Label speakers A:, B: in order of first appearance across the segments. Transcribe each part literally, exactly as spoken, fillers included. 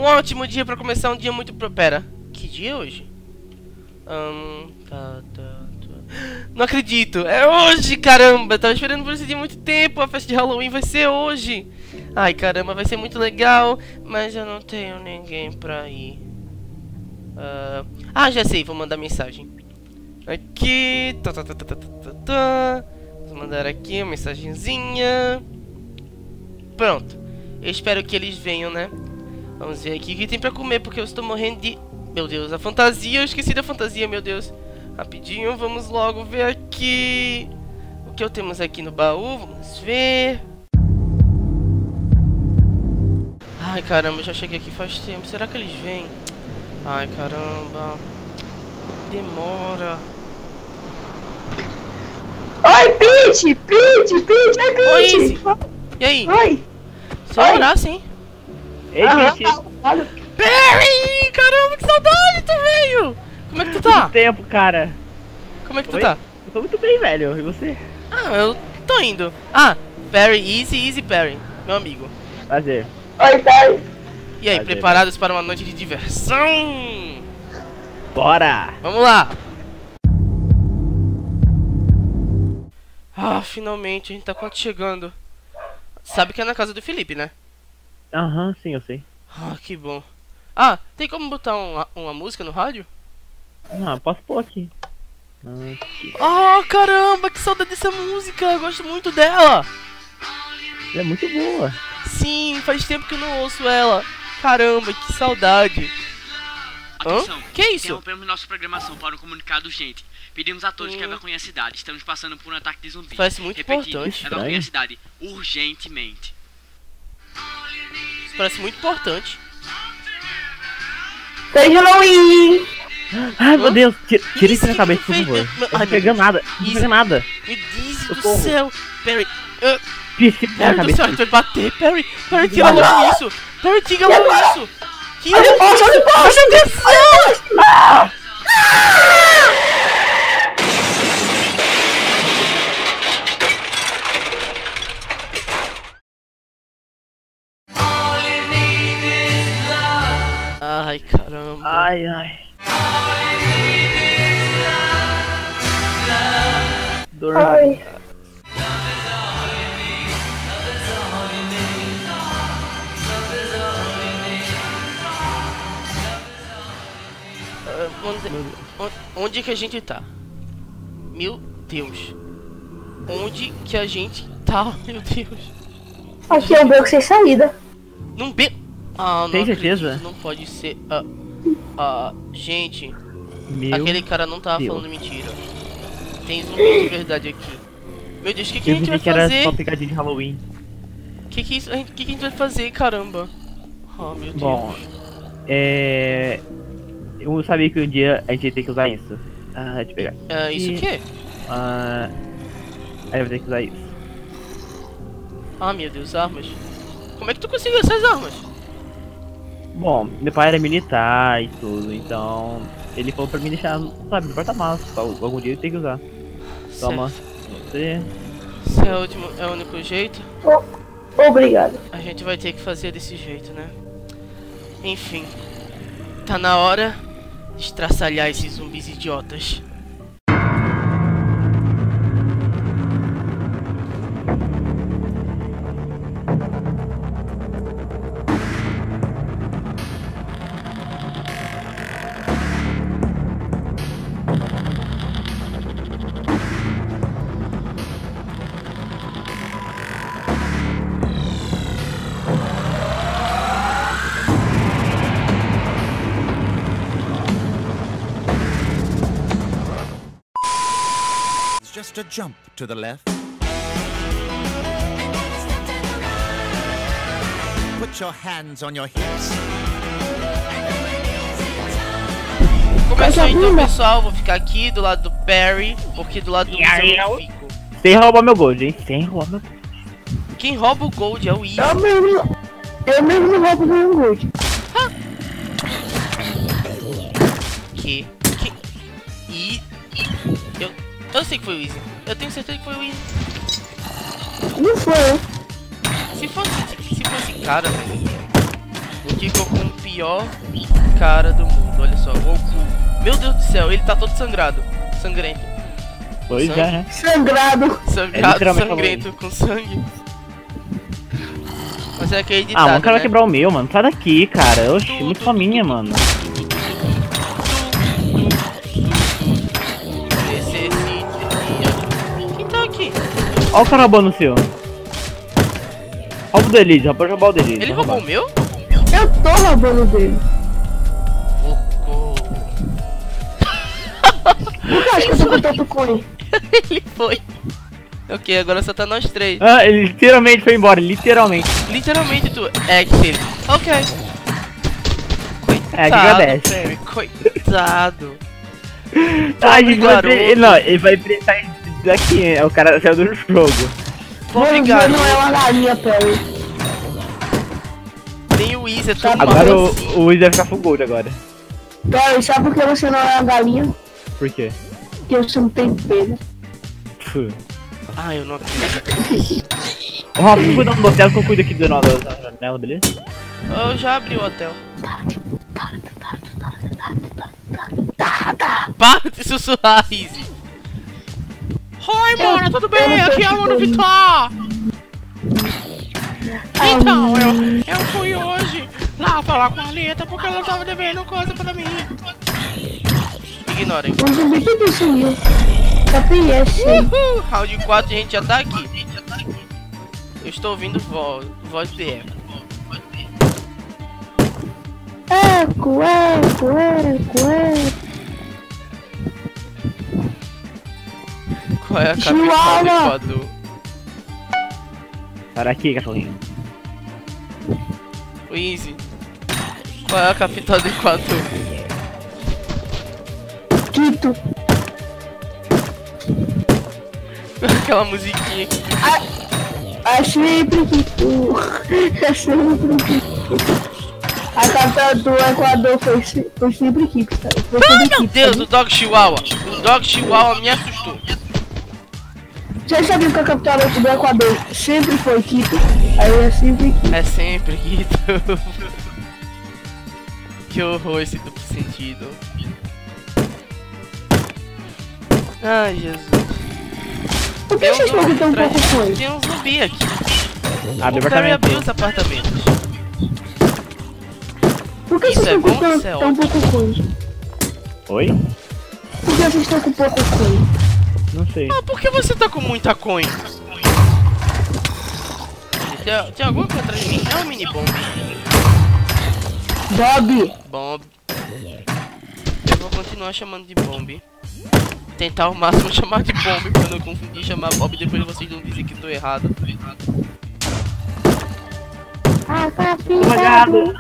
A: Um ótimo dia pra começar um dia muito... Pro... Pera, que dia é hoje? Hum, tá, tá, tá. Não acredito, é hoje, caramba. Eu tava esperando por esse dia há muito tempo. A festa de Halloween vai ser hoje. Ai, caramba, vai ser muito legal. Mas eu não tenho ninguém pra ir. uh... Ah, já sei, vou mandar mensagem. Aqui, tá, tá, tá, tá, tá, tá, tá. Vou mandar aqui uma mensagenzinha. Pronto, eu espero que eles venham, né? Vamos ver aqui o que tem pra comer, porque eu estou morrendo de... Meu Deus, a fantasia, eu esqueci da fantasia, meu Deus. Rapidinho, vamos logo ver aqui o que eu temos aqui no baú, vamos ver. Ai, caramba, eu já cheguei aqui faz tempo, será que eles vêm? Ai, caramba, demora.
B: Oi, Peach! Peach! Peach! Oi, Peach!
A: Oi, Izzy. E aí?
B: Oi!
A: Se eu orar, sim.
C: Ei, Peach!
A: Perry! Caramba, que saudade, tu veio! Como é que tu tá?
C: Muito tempo, cara.
A: Como é que tu
C: Oi?
A: tá?
C: Eu tô muito bem, velho. E você?
A: Ah, eu tô indo. Ah, Perry, easy, easy Perry, meu amigo.
C: Prazer.
B: Oi, Perry!
A: E aí,
C: Prazer,
A: preparados para uma noite de diversão?
C: Bora!
A: Vamos lá! Ah, finalmente, a gente tá quase chegando. Sabe que é na casa do Felipe, né?
C: Aham, uhum, sim, eu sei.
A: Ah, que bom. Ah, tem como botar uma, uma música no rádio?
C: Ah, posso pôr aqui. aqui.
A: Ah, caramba, que saudade dessa música, eu gosto muito dela.
C: Ela é muito boa.
A: Sim, faz tempo que eu não ouço ela. Caramba, que saudade.
D: Atenção,
A: Hã? Que isso?
D: interrompemos nossa programação para um comunicado urgente. Pedimos a todos
A: Hum.
D: que evacuem a cidade. Estamos passando por um ataque de zumbis.
A: Parece muito
D: Repetindo,
A: importante.
D: evacuem a cidade urgentemente.
A: Isso parece muito importante.
B: Feliz Halloween!
C: Ai, meu Deus. Tira, tira isso
A: Isso
C: da
A: que
C: cabeça,
A: tu
C: por
A: fez,
C: favor.
A: meu-
C: Não
A: Ai,
C: tô pegando
A: meu
C: nada. Não tô
A: Isso.
C: pegando nada.
A: Me diz do
C: Socorro.
A: céu. Perry, uh,
C: Peach, tira da
A: Perry do
C: cabeça.
A: céu, a gente vai bater. Perry, Perry, tira logo isso. Perry, tira logo isso. Tira
B: Olha o poste, olha o poste!
A: atenção. Ai, caramba.
C: Ai, ai. Dorme.
B: Ai.
A: Ah, onde, onde, onde que a gente tá? Meu Deus. Onde que a gente tá? Meu Deus.
B: Aqui é um beco sem saída.
A: Não be... Ah, não
C: Tem
A: acredito,
C: certeza?
A: não pode ser. Ah, ah, gente,
C: Meu
A: aquele cara não tava
C: Deus.
A: falando mentira. Tem zumbi de verdade aqui. Meu Deus, o que, que a
C: Eu
A: gente vai
C: pensei que era
A: fazer?
C: só pegadinha de Halloween.
A: O que, que, isso- a gente- que, que a gente vai fazer, caramba? Oh, meu Deus.
C: Bom, é... Eu sabia que um dia a gente ia ter que usar isso. Ah, deixa eu pegar.
A: Ah, isso o
C: E-
A: quê?
C: Ah... Aí eu vou ter que usar isso.
A: Ah, meu Deus, armas. Como é que tu conseguiu essas armas?
C: Bom, meu pai era militar e tudo, então... Ele falou pra mim deixar, sabe, no porta-malas. Algum dia eu tenho que usar. Toma, você...
A: Se é o, último, é o único jeito,
B: O- Obrigado.
A: a gente vai ter que fazer desse jeito, né? Enfim, tá na hora de estraçalhar esses zumbis idiotas.
E: Just a jump to the left. Put your hands on your hips.
A: Começou então, pessoal. Vou ficar aqui do lado do Perry, porque do lado do Izzy eu não fico.
C: Sem roubar meu gold, hein? Sem roubar meu gold.
A: Quem rouba o gold é o Izzy.
B: Eu mesmo. Eu mesmo não roubo nenhum gold.
A: Que? Que? E... Eu... Eu sei que foi o Izzy. Eu tenho certeza que foi o Izzy.
B: Não foi eu.
A: Se fosse... Se fosse cara... O Kiko com o pior cara do mundo. Olha só, o Goku. Meu Deus do céu, ele tá todo sangrado. Sangrento.
C: Pois
A: Sangue.
C: é, né?
B: Sangrado.
A: Sangrado,
C: literalmente
A: sangrento, com sangue. Mas é que é editado,
C: Ah, mano, o cara
A: né?
C: vai quebrar o meu, mano. Sai daqui, cara. Oxi, muito faminha, mano.
A: Quem tá aqui?
C: Olha o cara roubando o seu. Rouba o dele, já pode roubar o dele.
A: Ele
C: tá
A: roubou o
C: roubado.
A: meu?
B: Eu tô roubando dele.
A: Cocô.
B: Por que eu acho que eu tô com tanto coin?
A: Ele foi. Ok, agora só tá nós três.
C: Ah, ele literalmente foi embora, literalmente.
A: Literalmente tu. É, filho. Ok.
C: É, que
A: Coitado,
C: agradece.
A: Perry, coitado.
C: Ah,
A: Pobre
C: gente, vai
A: garoto.
C: pre- não, ele vai enfrentar isso daqui, é, o cara saiu do jogo.
A: Pobre
B: Mano,
A: garoto.
B: não é uma galinha, Perry.
A: Nem o Wiz é tão
C: Agora
A: mal
C: o,
A: assim.
C: o Wiz vai ficar full gold agora.
B: Perry, sabe por que você não é uma galinha?
C: Por quê?
B: Porque você não tem pena.
C: Pfu.
A: Ah, eu não acredito.
C: Ô, Rafa, você cuida do hotel que eu cuido aqui do nó da janela, beleza?
A: Eu já abri o hotel. Para de sussurrar, Izzy. Oi, mano, tudo bem? Aqui é o Mano Vitor. Então, eu, eu fui hoje lá falar com a Alita porque ela tava devendo coisa pra mim. Ignorem.
B: Um zumbi tudo sumiu. Só tem esse.
A: Uhul, round quatro a gente já tá aqui. Eu estou ouvindo voz, voz de eco.
B: Eco, eco, eco, eco.
A: Qual é a capital do
B: Chihuahua.
A: Equador?
C: Para aqui, cachorrinho.
A: O Easy. Qual é a capital do Equador?
B: Quito.
A: Aquela musiquinha aqui.
B: É sempre Quito. É sempre Quito. A capital do Equador foi, se- foi sempre Quito, cara. Foi
A: Ai
B: sempre
A: meu
B: Quito,
A: Deus,
B: sabe?
A: o Dog Chihuahua. O Dog Chihuahua me assustou.
B: Vocês sabiam que a capital do Equador sempre foi Quito? Aí é sempre Quito.
A: É sempre Guido. Que horror esse duplo sentido. Ai, Jesus.
B: Por que
A: Tem
B: vocês
A: um zumbi
B: estão tão
A: atrás
B: pouco
A: de-
B: coisa?
A: Tem um zumbi aqui.
C: Abre
A: O
C: o
A: Perry
C: apartamento.
A: abriu os apartamentos.
B: Por que
A: Isso
B: vocês
A: é
B: estão
A: bom,
B: com
A: isso é
B: tão, tão
A: ótimo.
B: pouco coisa?
C: Oi?
B: Por que vocês estão com pouco coisa?
C: Não sei.
A: Ah, por que você tá com muita coin? Tem, tem alguma coisa atrás de mim? É um mini bomb.
B: Bob!
A: Bomb. Eu vou continuar chamando de bomb. Tentar ao máximo chamar de bomb pra não confundir e chamar Bob e depois vocês não dizem que tô errado.
B: Ah,
C: Apagado.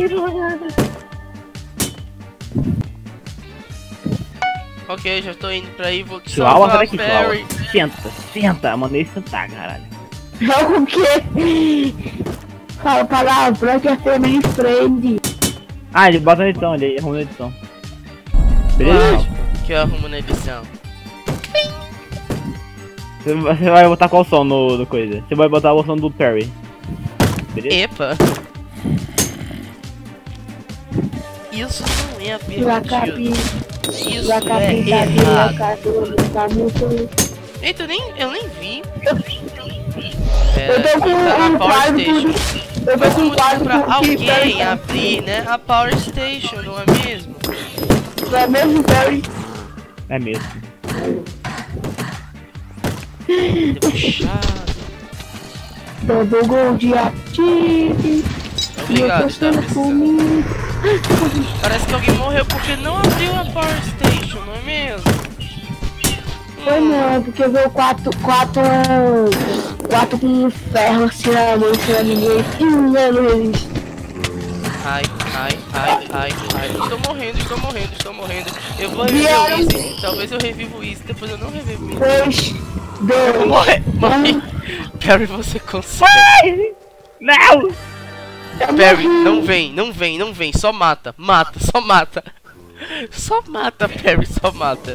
A: Ok, já tô indo pra aí, vou te
C: Chihuahua,
A: salvar,
C: sai daqui, Chihuahua.
A: Perry.
C: Senta, senta. Mandei sentar, caralho.
B: Não, o quê? Fala palavrão que é family friend.
C: Ah, ele bota na edição, ele arruma na edição. Beleza?
A: Lógico que eu arrumo na edição.
C: Você você vai botar qual som no, no coisa? Você vai botar o som do Perry. Beleza?
A: Epa! Isso não é
B: Lacapi,
A: permitido. Isso
B: lacapi,
A: é
B: lacapi,
A: errado.
B: lacapi, tá muito...
A: Eita, eu nem, eu nem vi. É,
B: Eu tô com
A: tá na
B: um
A: Power
B: quadro
A: Station.
B: por... Eu
A: Mas
B: tô com um
A: como
B: quadro
A: pra
B: por... que
A: alguém
B: Perry-
A: abrir, né? A Power Station, não é mesmo?
B: Não é mesmo, Perry?
C: É mesmo.
A: Puxado.
B: Todo gol de ativo.
A: Obrigado, tá
B: tá
A: precisando. Parece que alguém morreu porque não abriu a Power Station, não é mesmo?
B: Foi não, porque veio quatro, quatro, quatro com ferro assim na mão, pra ninguém. Hum, eu não resisto.
A: Ai, ai, ai, ai, ai. Estou morrendo, estou morrendo, estou morrendo. Eu vou reviver
B: Vieram.
A: o Easy. Talvez eu revivo o Easy, depois eu não revivo o Easy.
B: Três, dois,
A: Morre, morre. Perry, você consegue.
C: Não!
B: eu
A: Perry,
B: morri.
A: não vem, não vem, não vem. Só mata, mata, só mata. Só mata, Perry, só mata.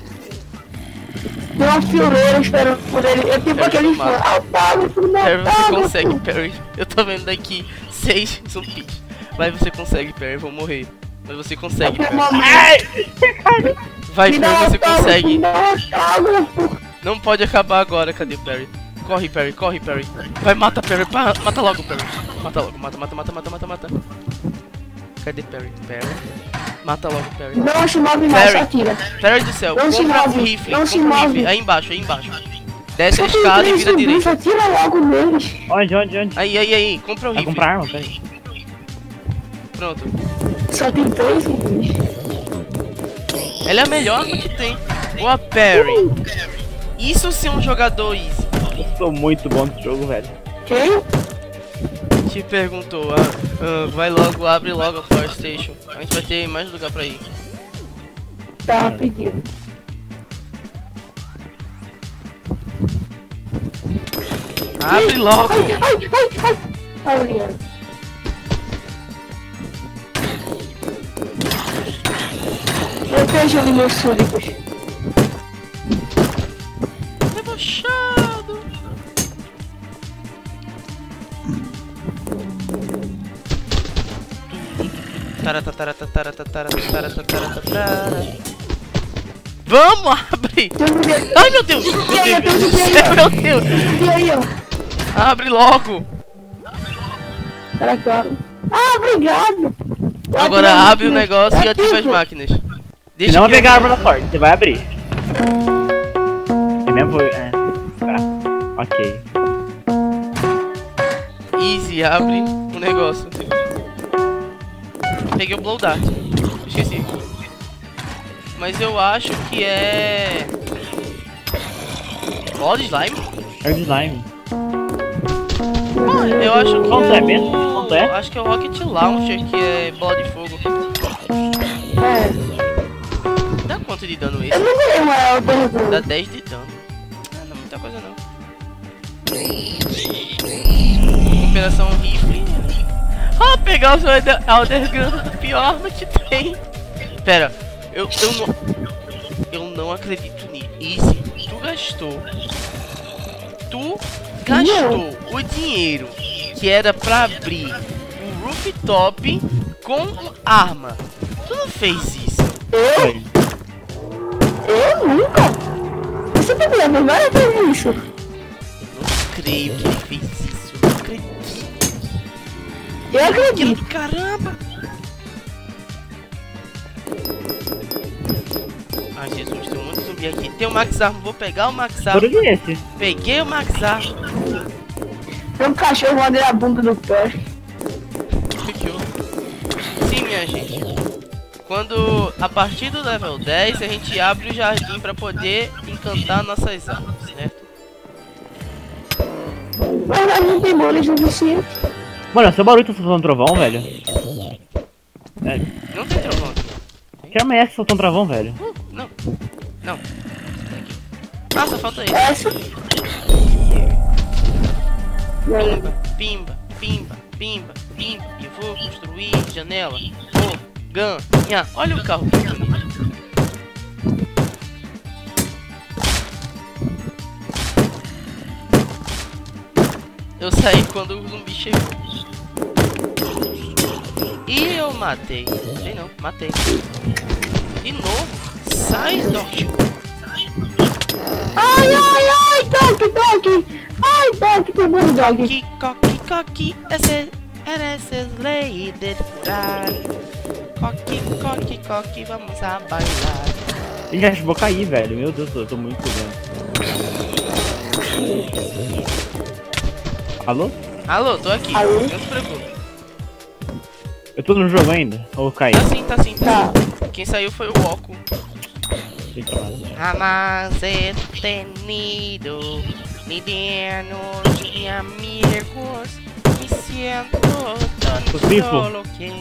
B: Tem uma fileira esperando por ele. Eu tipo
A: Perry,
B: aquele fã.
A: mata.
B: Autógrafo, não
A: Perry, você
B: autógrafo.
A: consegue, Perry. Eu tô vendo daqui seis zumbis. Vai, você consegue, Perry. Eu vou morrer. Mas você consegue, Perry.
B: Ai,
A: Vai,
B: me dá
A: Perry, você
B: autógrafo,
A: consegue.
B: me dá autógrafo.
A: Não pode acabar agora. Cadê o Perry? Corre, Perry, corre, Perry. Vai, mata, Perry. Pa- Mata logo, Perry. Mata logo, mata, mata, mata, mata, mata, mata. Cadê Perry? Perry. Mata logo, Perry.
B: Não se move mais,
A: Perry.
B: só tira.
A: Perry do céu,
B: Não se
A: compra
B: move,
A: um rifle.
B: não se
A: Compra um
B: move.
A: rifle. Aí embaixo, aí embaixo. Desce a
B: Só tem
A: escada e
B: três
A: vira
B: zumbis,
A: direita.
B: só tira logo neles.
C: Onde, onde, onde?
A: Aí, aí, aí. Compra o
C: Vai
A: rifle.
C: comprar arma, peraí.
A: Pronto.
B: Só tem três zumbis.
A: Ela é a melhor arma que tem. Boa, Perry. Isso sim é um jogador easy.
C: Eu sou muito bom nesse jogo, velho.
B: Quem?
A: Te perguntou, ah, ah, vai logo, abre logo a Power Station. A gente vai ter mais lugar pra ir.
B: Tá rapidinho.
A: Abre logo!
B: Ai, ai, ai, ai. Tá olhando. Eu vejo ali meus súditos.
A: Debochado! Tarata, tarata, tarata, tarata, tarata, tarata, tarata. Vamos, abre!
B: Tem um zumbi aqui.
A: Ai, meu Deus! Meu
B: E aí,
A: Deus!
B: tem um zumbi aí,
A: Meu
B: ó.
A: Deus!
B: Zumbi aí, ó.
A: Abre logo!
B: Será que eu abro? Ah, obrigado. Eu
A: Agora
B: abri a
A: abre o
B: máquina.
A: negócio e
B: Tá
A: ativa as
B: tudo.
A: máquinas.
C: Se
A: Deixa
C: não
A: que
C: pegar a
A: eu-
C: arma na porta, você vai abrir. É mesmo? É. Tá. Ok.
A: Easy, abre o negócio. Peguei o Blow Dart. Esqueci. Mas eu acho que é... Blood Slime?
C: É o slime.
A: Ah, eu acho que
C: Quanto
A: é...
C: é mesmo? Quanto é?
A: Acho que é o Rocket Launcher que é bola de fogo.
B: É,
A: Dá quanto de dano
B: eu
A: esse?
B: não ganhei uma
A: Dá
B: pergunta.
A: dez de dano. Ah, não é muita coisa não. Operação rifle. Ah, pegar o seu Elder Elder Gun, a pior arma que tem. Pera, eu, eu não... Eu não acredito nisso. Easy, tu gastou... Tu gastou o dinheiro que era pra abrir o rooftop com arma. Tu não fez isso.
C: Foi.
B: Eu nunca. Você tá me lembrando? Eu fiz isso.
A: Eu não creio que ele fez isso. Eu não acredito.
B: Eu
A: Aquilo
B: acredito.
A: do caramba. Ai, Jesus, tem um monte de zumbi aqui. Tem o Max Arm, vou pegar o Max Arm.
C: Por que esse?
A: Peguei o Max Arm.
B: Tem um cachorro voando na bunda do pé.
A: Que horror. Sim, minha gente. Quando, a partir do level dez, a gente abre o jardim pra poder encantar nossas armas, certo?
B: Mas nós não tem bolha suficiente.
C: Mano, seu barulho tá soltando trovão, velho. É.
A: Não tem trovão aqui.
C: Que arma é essa que soltando trovão, velho?
A: Uh, não. Não. Aqui. Ah, só falta ele.
B: Essa.
A: Pimba, pimba, pimba, pimba, pimba. E vou construir janela. Vou ganhar. Olha o carro que bonito. Eu saí quando o zumbi chegou. E eu matei. Sei não, matei. De novo. Sai, Doc.
B: Ai, ai, ai, Doc, Doc. Ai, Doc, tem bom Doc.
A: Coqui, coqui, coqui. Esse, eres lei de furar. Coqui, coqui, coqui. Vamos a bailar.
C: Ih, acho que vou cair, velho. Meu Deus, eu tô muito dentro. Alô?
A: Alô, tô aqui.
B: Alô?
A: Não se preocupe.
C: Eu tô no jogo ainda? Ou caí?
A: Tá sim, tá sim, tá.
B: Tá.
A: Quem saiu foi o Oco.
C: Eita, lá.
A: Jamás he tenido lidianos y amigos. Me siento tan
C: Possível.
A: solo que...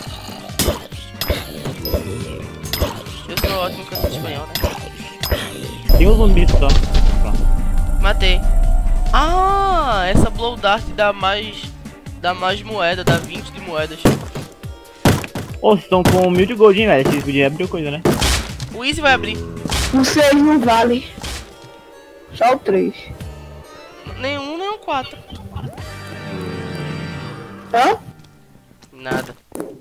A: Eu sou ótimo cantor de espanhol, né?
C: Tem um zumbi só. Pronto.
A: Matei. Ah, essa Blow Dart dá mais... Dá mais moeda, dá vinte de moedas.
C: Ô, vocês estão com mil de gold, hein, velho? Vocês podiam abrir coisa, né?
A: O Easy vai abrir.
B: O seis não vale. Só o três.
A: Nenhum, nem o quatro.
B: Hã?
A: Nada.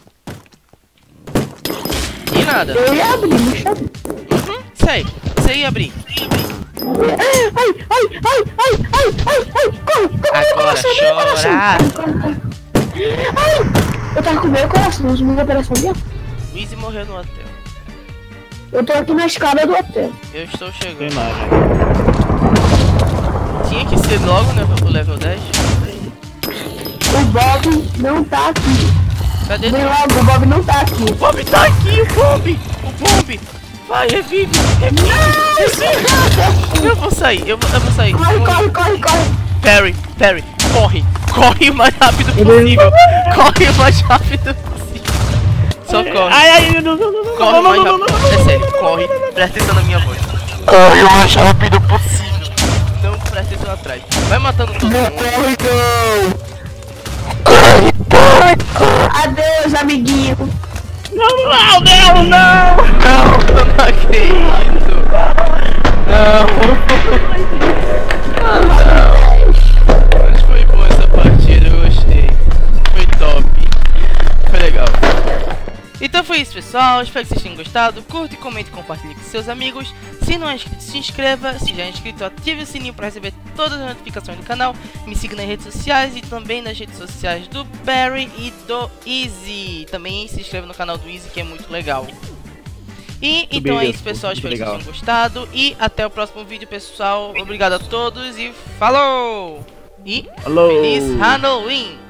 A: E nada.
B: Eu ia abrir, me chama.
A: Uhum, sei. Sei ia abrir.
B: Ai, ai, ai, ai, ai, ai, ai, ai, corre, corre, meu
A: Agora
B: coração, meu coração.
A: chorar.
B: Corre, corre, corre. Ai, eu tava com meu coração, os meus coração ali, ó.
A: Luiz morreu no hotel.
B: Eu tô aqui na escada do hotel.
A: Eu estou
C: Tem
A: chegando.
C: imagem.
A: Tinha que ser logo né, o level dez.
B: O Bob não tá aqui.
A: Cadê?
B: Vem logo, o Bob não tá aqui.
A: O Bob tá aqui, o Bob! O Bob! Vai, revive! Revive! Revive! Eu vou sair, eu vou, eu vou sair.
B: Corre, corre, corre, corre.
A: Perry, Perry, corre! Corre o mais rápido possível! Corre o mais rápido possível! Só corre!
C: Ai, ai, não, não, não, não,
A: Corre
C: não,
A: o mais
C: não, não,
A: rápido!
C: não, não,
A: É sério,
C: não, não,
A: corre!
C: não, não, não.
A: Presta atenção na minha voz! Corre o mais rápido possível! Não presta atenção atrás! Vai matando todo mundo!
B: Corre, não. Adeus, amiguinho.
C: Não, não, não, não!
A: Não, eu não acredito! Não! Ah, não! Mas foi bom essa partida, eu gostei. Foi top. Foi legal. Então foi isso, pessoal. Espero que vocês tenham gostado. Curta, comente e compartilhe com seus amigos. Se não é inscrito, se inscreva. Se já é inscrito, ative o sininho para receber todas as notificações do canal. Me siga nas redes sociais e também nas redes sociais do Perry e do Easy. Também se inscreva no canal do Easy, que é muito legal. E então é isso, pessoal. Espero que vocês tenham gostado. E até o próximo vídeo, pessoal. Obrigado a todos e falou! E
C: Falou.
A: feliz Halloween!